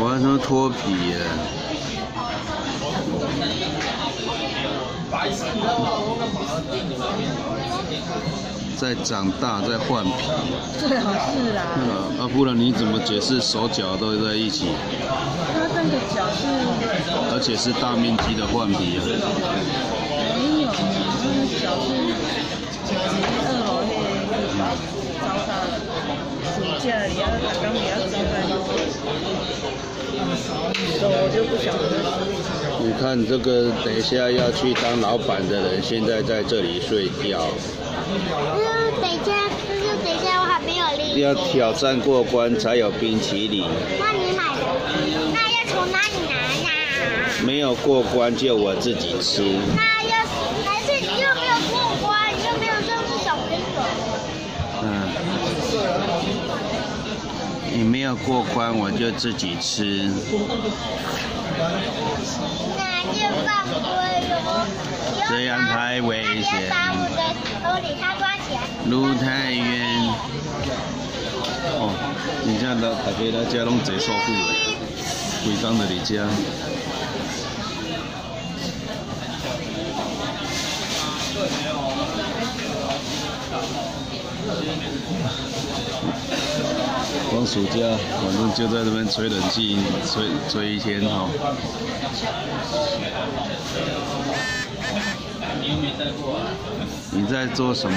我还说脱皮耶。 再长大再换皮， 最好是啦。 不然你怎么解释手脚都在一起？ 它那个脚是， 而且是大面积的换皮啊。 没有，它的脚是2楼那招商暑假里啊，刚也要招待。我就不晓得。 你看这个，等一下要去当老板的人，现在在这里睡觉。 等一下，我还没有力。 要挑战过关才有冰淇淋。 那你买的，那要从哪里拿呀？ 没有过关就我自己吃。 那要还是你又没有过关，你又没有认识小朋友。 你没有过关，我就自己吃。 那就犯规了。 这样太危险。 把我的头给他抓起来。 路太远。哦，你这大家来这拢坐舒服的，规工就伫这。光暑假，反正就在这边吹冷气，吹一天哈。你在做什么？